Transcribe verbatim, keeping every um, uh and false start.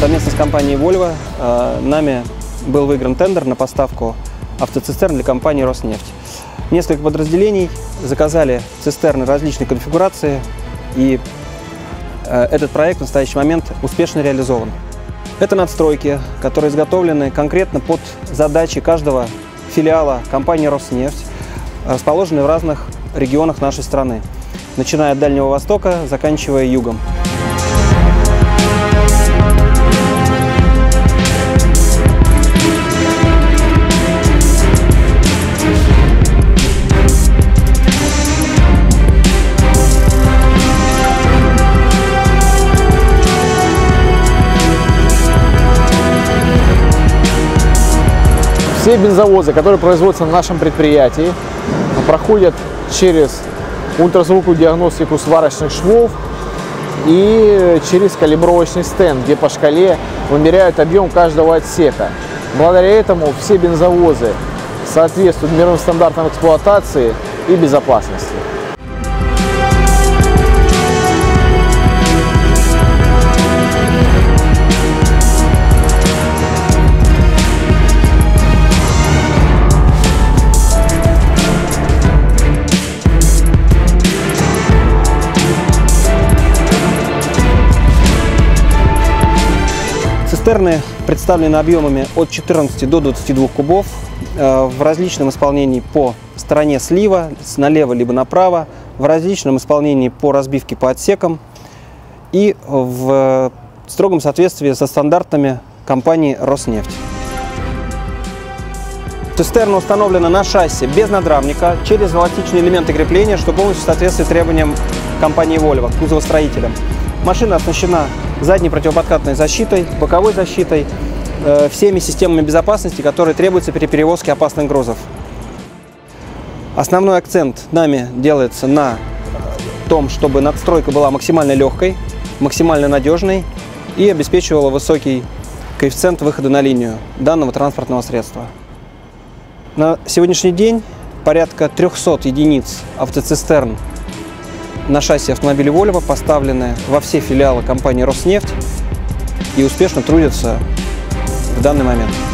совместно с компанией Volvo нами был выигран тендер на поставку автоцистерн для компании Роснефть. Несколько подразделений заказали цистерны различной конфигурации, и этот проект в настоящий момент успешно реализован. Это надстройки, которые изготовлены конкретно под задачи каждого филиала компании Роснефть, расположенные в разных регионах нашей страны, начиная от Дальнего Востока, заканчивая югом. Все бензовозы, которые производятся на нашем предприятии, проходят через ультразвуковую диагностику сварочных швов и через калибровочный стенд, где по шкале вымеряют объем каждого отсека. Благодаря этому все бензовозы соответствуют мировым стандартам эксплуатации и безопасности. Цистерны представлены объемами от четырнадцати до двадцати двух кубов в различном исполнении по стороне слива, налево либо направо, в различном исполнении по разбивке по отсекам и в строгом соответствии со стандартами компании Роснефть. Цистерна установлена на шасси без надрамника через эластичные элементы крепления, что полностью соответствует требованиям компании Volvo, кузовостроителям. Машина оснащена задней противоподкатной защитой, боковой защитой, э, всеми системами безопасности, которые требуются при перевозке опасных грузов. Основной акцент нами делается на том, чтобы надстройка была максимально легкой, максимально надежной и обеспечивала высокий коэффициент выхода на линию данного транспортного средства. На сегодняшний день порядка трёхсот единиц автоцистерн на шасси автомобиля Volvo поставлены во все филиалы компании Роснефть и успешно трудятся в данный момент.